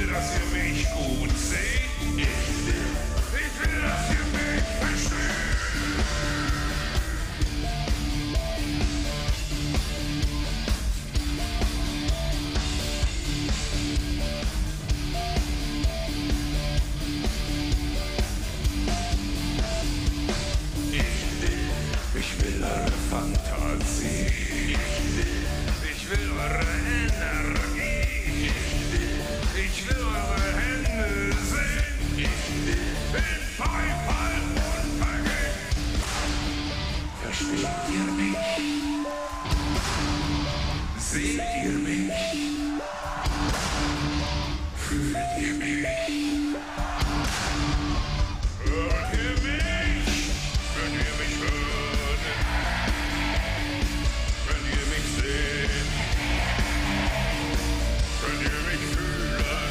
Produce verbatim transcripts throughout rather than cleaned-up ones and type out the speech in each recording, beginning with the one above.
will, dass ihr mich gut seht. Ich will, ich will, dass ihr mich versteht. Ich will eure Fantasie. Ich will, ich will eure Energie. Ich will, ich will eure Hände sehen. Ich will in Beifall untergehen. Versteht ihr mich? Seht ihr mich? Fühlt ihr mich? Hört ihr mich? Könnt ihr mich hören? Könnt ihr mich sehen? Könnt ihr mich fühlen?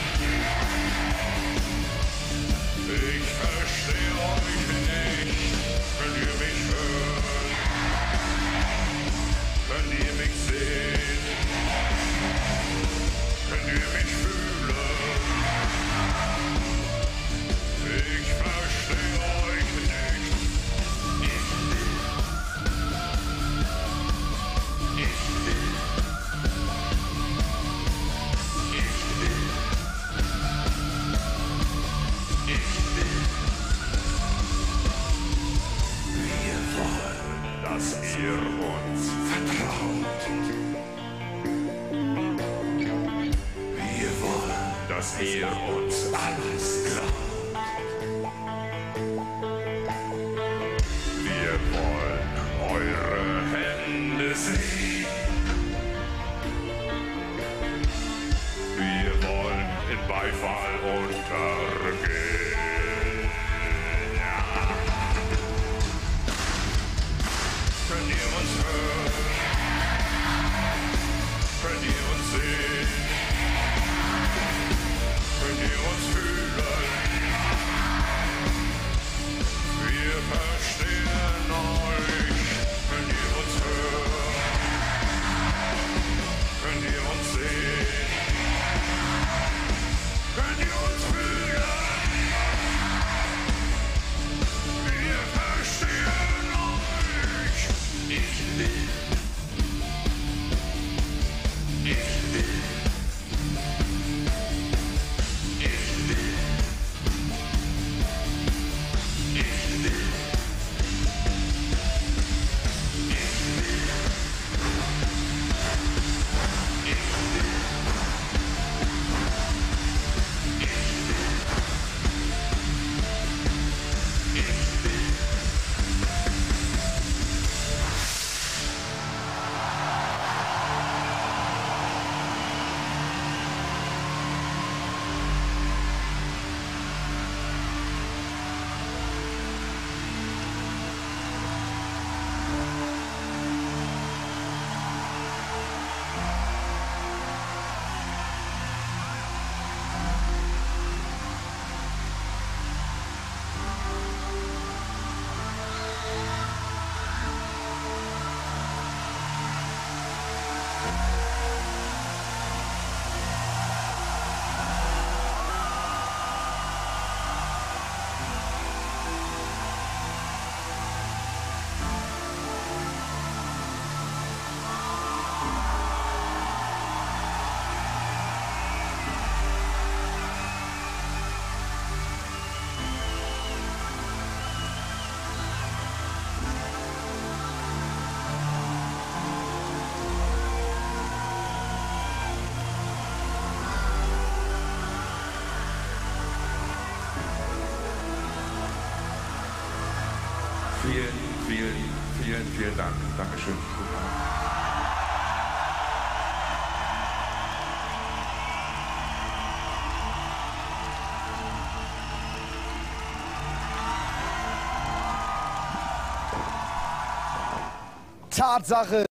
Ich verstehe euch nicht. Könnt ihr mich hören? Könnt ihr mich sehen? Könnt ihr mich fühlen? Ich verstehe euch nicht. Ich will. Ich will. Ich will. Ich will. Wir wollen, dass ihr uns vertraut. Wir wollen, dass ihr uns alles glaubt. Wir wollen eure Hände sehen. Wir wollen in Beifall untergehen. Ja. Könnt ihr uns hören? Könnt ihr uns sehen? Könnt ihr uns fühlen? Wir verstehen euch. Könnt ihr uns hören? Könnt ihr uns sehen? Könnt ihr uns fühlen? Wir verstehen euch. Ich will. Ich will. Ich will. Ich will. Vielen, vielen, vielen, vielen Dank. Dankeschön. Tatsache.